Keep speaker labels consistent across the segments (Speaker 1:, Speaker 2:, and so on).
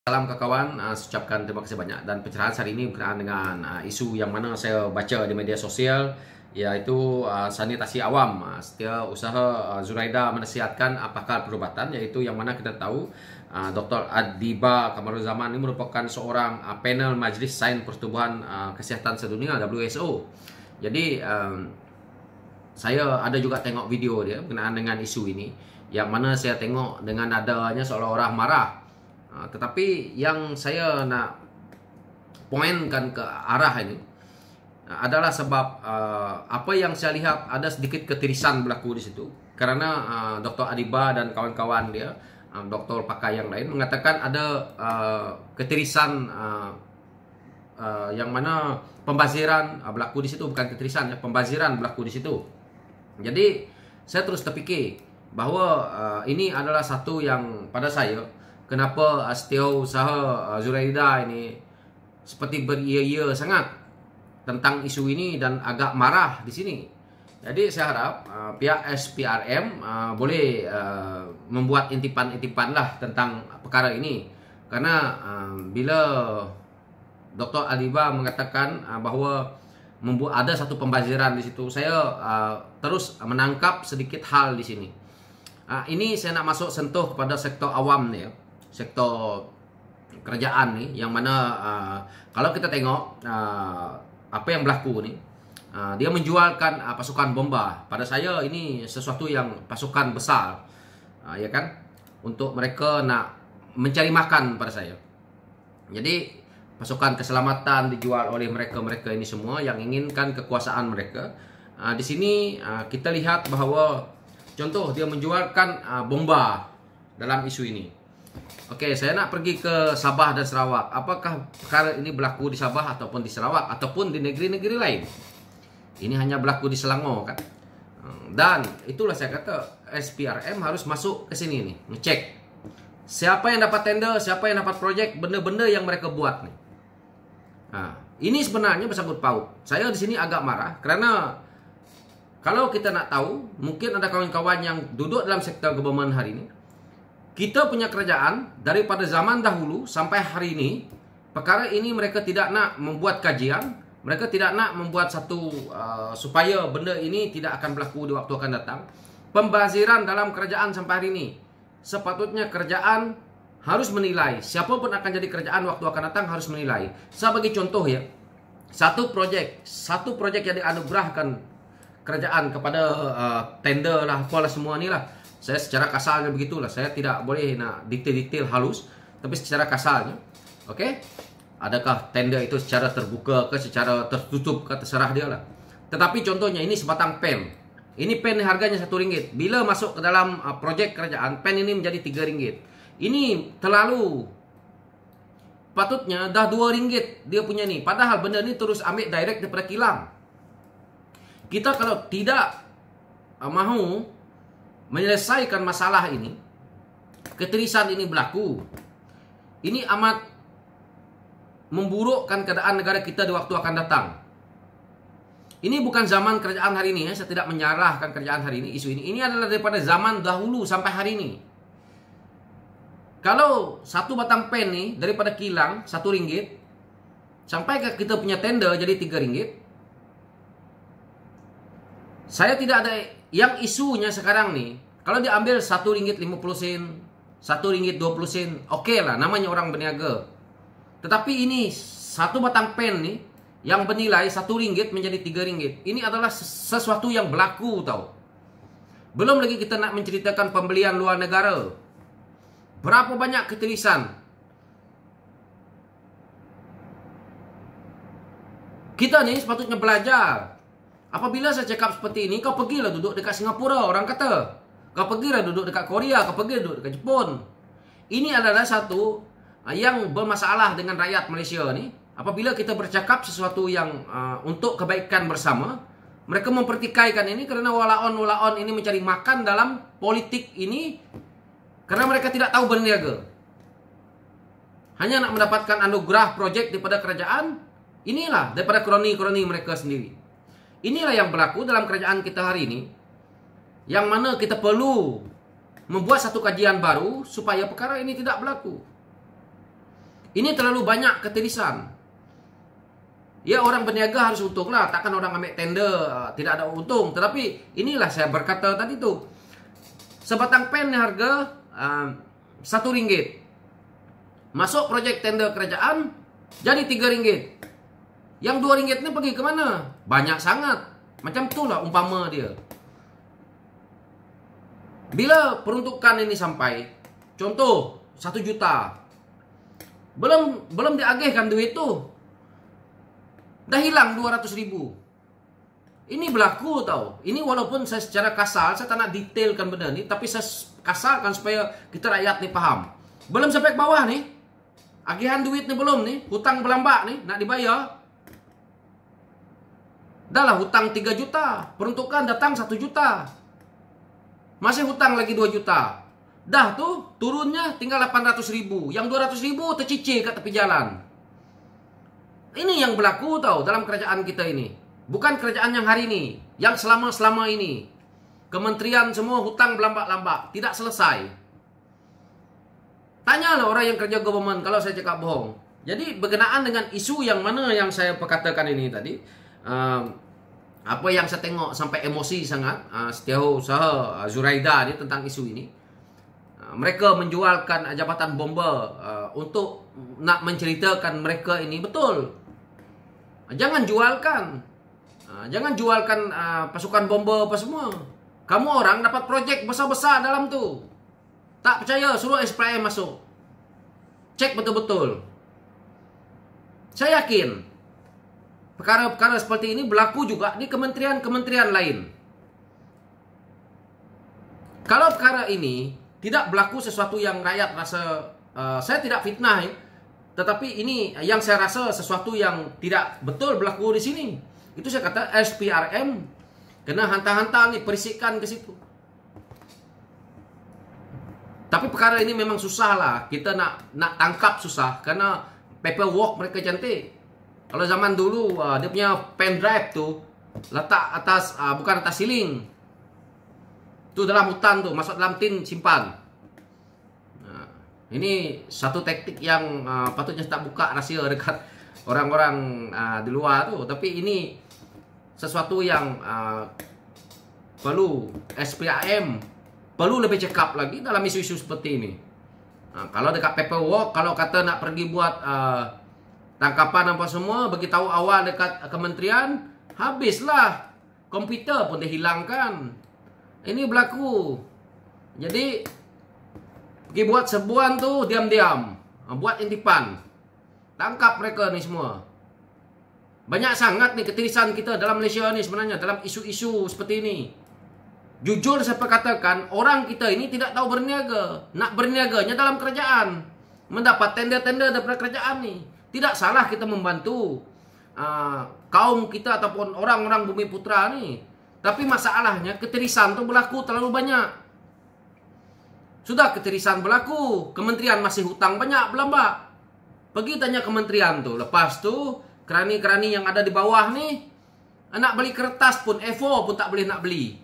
Speaker 1: Salam kawan, saya ucapkan terima kasih banyak. Dan pencerahan hari ini berkenaan dengan isu yang mana saya baca di media sosial, yaitu sanitasi awam. Setiap usaha Zuraida menasihatkan pakar perubatan, yaitu yang mana kita tahu Dr. Adiba Kamaruzzaman ini merupakan seorang panel Majlis Sains Pertubuhan Kesihatan Sedunia WHO. Jadi saya ada juga tengok video dia berkenaan dengan isu ini, yang mana saya tengok dengan adanya seolah-olah marah. Tetapi yang saya nak poinkan ke arah ini adalah sebab apa yang saya lihat ada sedikit ketirisan berlaku di situ. Karena Dr. Adiba dan kawan-kawan dia, doktor pakar yang lain mengatakan ada ketirisan yang mana pembaziran berlaku di situ. Bukan ketirisan, ya, pembaziran berlaku di situ. Jadi saya terus terfikir bahawa ini adalah satu yang pada saya, kenapa setiausaha Zuraida ini seperti beria-ia sangat tentang isu ini dan agak marah di sini. Jadi saya harap pihak SPRM boleh membuat intipan-intipan lah tentang perkara ini. Karena bila Dr. Adiba mengatakan bahawa ada satu pembaziran di situ, saya terus menangkap sedikit hal di sini. Ini saya nak masuk sentuh kepada sektor awam ni, ya. Sektor kerajaan ni, yang mana kalau kita tengok apa yang berlaku ni, dia menjualkan pasukan bomba. Pada saya ini sesuatu yang pasukan besar, ya kan, untuk mereka nak mencari makan pada saya. Jadi pasukan keselamatan dijual oleh mereka-mereka ini semua yang inginkan kekuasaan mereka. Di sini kita lihat bahawa contoh dia menjualkan bomba dalam isu ini. Okey, saya nak pergi ke Sabah dan Sarawak. Apakah perkara ini berlaku di Sabah ataupun di Sarawak ataupun di negeri-negeri lain? Ini hanya berlaku di Selangor, kan? Dan itulah saya kata SPRM harus masuk ke sini nih, ngecek siapa yang dapat tender, siapa yang dapat projek, benda-benda yang mereka buat nih. Ini sebenarnya bersangkut paut. Saya di sini agak marah kerana kalau kita nak tahu, mungkin ada kawan-kawan yang duduk dalam sektor government hari ini. Kita punya kerajaan daripada zaman dahulu sampai hari ini, perkara ini mereka tidak nak membuat kajian, mereka tidak nak membuat satu supaya benda ini tidak akan berlaku di waktu akan datang. Pembaziran dalam kerajaan sampai hari ini, sepatutnya kerajaan harus menilai. Siapa pun akan jadi kerajaan waktu akan datang harus menilai. Saya bagi contoh, ya, satu projek yang dianugerahkan kerajaan kepada tender lah, apalah semua ni lah. Saya secara kasarnya begitulah. Saya tidak boleh nak detail-detail halus, tapi secara kasarnya, okey, adakah tender itu secara terbuka ke secara tertutup ke, terserah dia lah. Tetapi contohnya ini sebatang pen. Ini pen harganya RM1. Bila masuk ke dalam projek kerajaan, pen ini menjadi RM3. Ini terlalu. Patutnya dah RM2 dia punya ni. Padahal benda ni terus ambil direct daripada kilang. Kita kalau tidak mahu menyelesaikan masalah ini, ketirisan ini berlaku, ini amat memburukkan keadaan negara kita di waktu akan datang. Ini bukan zaman kerajaan hari ini, ya. Saya tidak menyalahkan kerajaan hari ini, isu ini. Ini adalah daripada zaman dahulu sampai hari ini. Kalau satu batang pen ni daripada kilang RM1, sampai ke kita punya tender jadi RM3. Saya tidak ada yang isunya sekarang ni. Kalau diambil RM1.50, RM1.20, okey lah, namanya orang berniaga. Tetapi ini satu batang pen ni yang bernilai RM1 menjadi RM3. Ini adalah sesuatu yang berlaku, tau. Belum lagi kita nak menceritakan pembelian luar negara. Berapa banyak ketirisan. Kita ni sepatutnya belajar. Apabila saya cakap seperti ini, kau pergilah duduk dekat Singapura, orang kata. Kau pergilah duduk dekat Korea, kau pergi duduk dekat Jepun. Ini adalah satu yang bermasalah dengan rakyat Malaysia ni. Apabila kita bercakap sesuatu yang untuk kebaikan bersama, mereka mempertikaikan ini kerana walaon-walaon ini mencari makan dalam politik ini. Kerana mereka tidak tahu berniaga. Hanya nak mendapatkan anugerah projek daripada kerajaan. Inilah daripada kroni-kroni mereka sendiri. Inilah yang berlaku dalam kerajaan kita hari ini. Yang mana kita perlu membuat satu kajian baru supaya perkara ini tidak berlaku. Ini terlalu banyak ketirisan. Ya, orang berniaga harus untung lah. Takkan orang ambil tender tidak ada untung. Tetapi inilah saya berkata tadi tuh. Sebatang pen harga Rp1. Masuk proyek tender kerajaan jadi Rp3. Yang Rp2 ini pergi ke mana? Banyak sangat. Macam itulah umpama dia. Bila peruntukan ini sampai, contoh 1 juta, belum diagihkan duit itu, dah hilang 200.000. Ini berlaku tau. Ini walaupun saya secara kasar, saya tak nak detailkan benda ni, tapi saya kasarkan supaya kita rakyat ni faham. Belum sampai ke bawah nih, agihan duit ni belum nih, hutang berlambak nih, nak dibayar. Dah lah hutang 3 juta, peruntukan datang 1 juta. Masih hutang lagi 2 juta. Dah tuh turunnya tinggal 800.000. Yang 200.000 tercicir kat tepi jalan. Ini yang berlaku tau dalam kerajaan kita ini. Bukan kerajaan yang hari ini, yang selama-selama ini. Kementerian semua hutang berlambak-lambak, tidak selesai. Tanyalah orang yang kerja government kalau saya cakap bohong. Jadi berkenaan dengan isu yang mana yang saya perkatakan ini tadi, apa yang saya tengok sampai emosi sangat, Setiausaha usaha Zuraida ni tentang isu ini. Mereka menjualkan jabatan bomba untuk nak menceritakan mereka ini betul. Jangan jualkan. Jangan jualkan pasukan bomba apa semua. Kamu orang dapat projek besar-besar dalam tu. Tak percaya, suruh SPM masuk. Cek betul-betul. Saya yakin perkara-perkara seperti ini berlaku juga di kementerian-kementerian lain. Kalau perkara ini tidak berlaku sesuatu yang rakyat rasa, saya tidak fitnah ya, tetapi ini yang saya rasa sesuatu yang tidak betul berlaku di sini. Itu saya kata SPRM kena hantar-hantar nih perisikan ke situ. Tapi perkara ini memang susah lah. Kita nak tangkap susah karena paperwork mereka cantik. Kalau zaman dulu dia punya pen drive tu letak atas, bukan atas siling. Tu dalam hutan tu, masuk dalam tin simpan. Ini satu taktik yang patutnya tak buka rahsia dekat orang-orang di luar tu. Tapi ini sesuatu yang perlu SPRM perlu lebih cekap lagi dalam isu-isu seperti ini. Kalau dekat paperwork, kalau kata nak pergi buat tangkapan apa semua, beritahu awal dekat kementerian, habislah. Komputer pun dihilangkan. Ini berlaku. Jadi pergi buat serbuan tu diam-diam, buat intipan, tangkap mereka ni semua. Banyak sangat nih ketirisan kita dalam Malaysia ni sebenarnya dalam isu-isu seperti ini. Jujur saya katakan, orang kita ini tidak tahu berniaga. Nak berniaganya dalam kerajaan, mendapat tender-tender daripada kerajaan ni. Tidak salah kita membantu kaum kita ataupun orang-orang Bumi Putra ni. Tapi masalahnya ketirisan tu berlaku terlalu banyak. Sudah ketirisan berlaku, kementerian masih hutang banyak berlambak. Pergi tanya kementerian tu. Lepas tu kerani-kerani yang ada di bawah ni, nak beli kertas pun A4 pun tak boleh nak beli.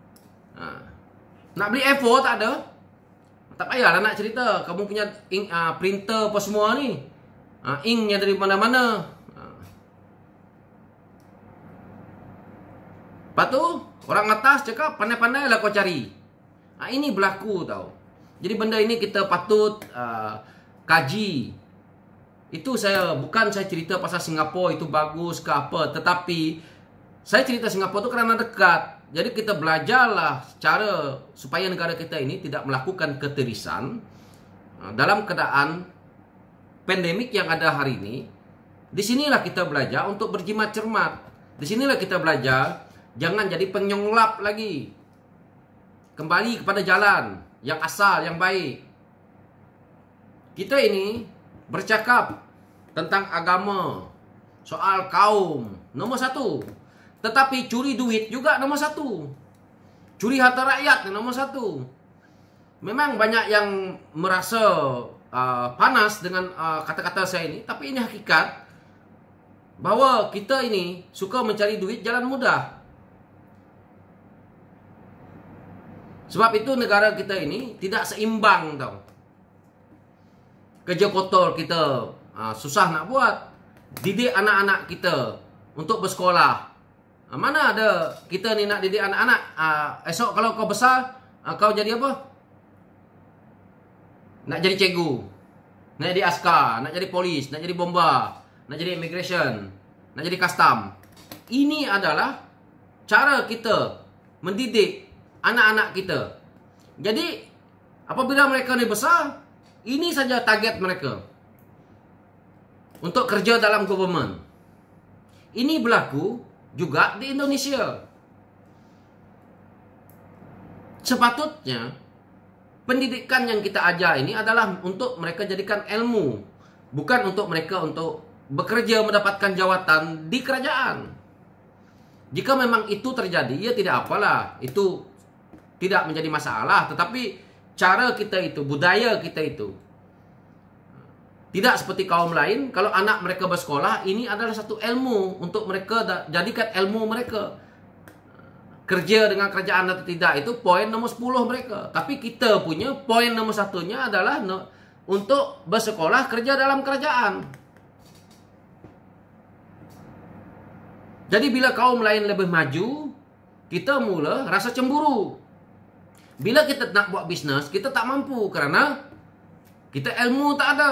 Speaker 1: Nak beli A4 tak ada. Tak payahlah nak cerita kamu punya printer apa semua ni, inknya dari mana-mana. Lepas tu orang atas cakap pandai-pandai lah kau cari. Ini berlaku tau. Jadi benda ini kita patut kaji. Itu bukan saya cerita pasal Singapura itu bagus ke apa, tetapi saya cerita Singapura tu kerana dekat. Jadi kita belajarlah cara supaya negara kita ini tidak melakukan ketirisan dalam keadaan pandemik yang ada hari ini. Di sinilah kita belajar untuk berjimat cermat. Di sinilah kita belajar jangan jadi penyonglap lagi. Kembali kepada jalan yang asal, yang baik. Kita ini bercakap tentang agama, soal kaum, nomor 1. Tetapi curi duit juga nomor 1. Curi harta rakyat nomor 1. Memang banyak yang merasa panas dengan kata-kata saya ini, tapi ini hakikat bahwa kita ini suka mencari duit jalan mudah. Sebab itu negara kita ini tidak seimbang tau. Kerja kotor kita susah nak buat. Didik anak-anak kita untuk bersekolah. Mana ada kita ni nak didik anak-anak. Esok kalau kau besar, kau jadi apa? Nak jadi cikgu, nak jadi askar, nak jadi polis, nak jadi bomba, nak jadi immigration, nak jadi custom. Ini adalah cara kita mendidik anak-anak kita. Jadi apabila mereka ni besar, ini saja target mereka untuk kerja dalam government. Ini berlaku juga di Indonesia. Sepatutnya pendidikan yang kita ajar ini adalah untuk mereka jadikan ilmu, bukan untuk mereka untuk bekerja mendapatkan jawatan di kerajaan. Jika memang itu terjadi, ya tidak apalah, itu tidak menjadi masalah. Tetapi cara kita itu, budaya kita itu tidak seperti kaum lain. Kalau anak mereka bersekolah, ini adalah satu ilmu untuk mereka jadikan ilmu mereka. Kerja dengan kerajaan atau tidak, itu poin nomor 10 mereka. Tapi kita punya poin nomor 1-nya adalah untuk bersekolah kerja dalam kerajaan. Jadi bila kaum lain lebih maju, kita mula rasa cemburu. Bila kita nak buat bisnes, kita tak mampu kerana kita ilmu tak ada.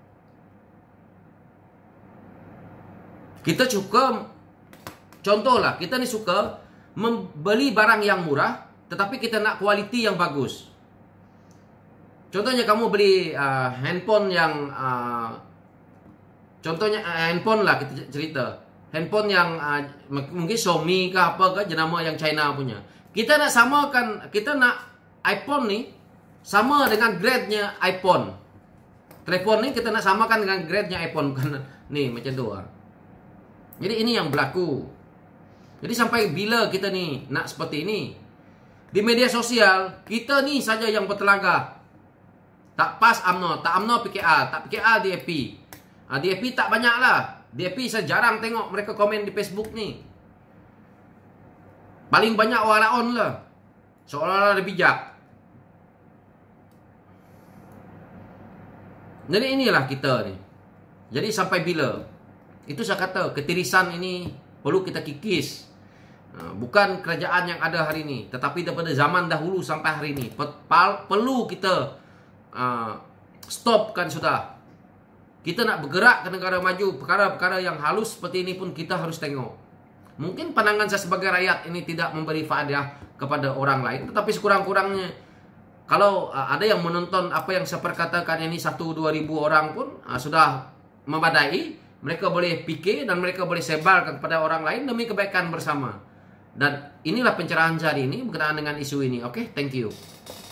Speaker 1: Kita suka, contohlah, kita ni suka membeli barang yang murah, tetapi kita nak kualiti yang bagus. Contohnya kamu beli handphone yang, contohnya handphone lah kita cerita. Handphone yang mungkin Xiaomi ke apa ke, jenama yang China punya. Kita nak samakan, kita nak iPhone ni sama dengan grade-nya iPhone. Telepon ni kita nak samakan dengan grade-nya iPhone, bukan ni macam tu. Jadi ini yang berlaku. Jadi sampai bila kita ni nak seperti ini? Di media sosial, kita ni saja yang bertelagah. Tak PAS UMNO, tak UMNO PKR, tak PKR DAP. DAP tak banyak lah. DAP saya jarang tengok mereka komen di Facebook ni. Paling banyak waraon lah. Seolah-olah dia bijak. Jadi inilah kita ni. Jadi sampai bila? Itu saya kata ketirisan ini perlu kita kikis. Bukan kerajaan yang ada hari ini, tetapi daripada zaman dahulu sampai hari ini perlu kita stopkan sudah. Kita nak bergerak ke negara maju, perkara-perkara yang halus seperti ini pun kita harus tengok. Mungkin pandangan saya sebagai rakyat ini tidak memberi faedah kepada orang lain, tetapi sekurang-kurangnya kalau ada yang menonton apa yang saya perkatakan ini 1-2 ribu orang pun sudah memadai. Mereka boleh fikir dan mereka boleh sebarkan kepada orang lain demi kebaikan bersama. Dan inilah pencerahan hari ini berkenaan dengan isu ini. Oke, thank you.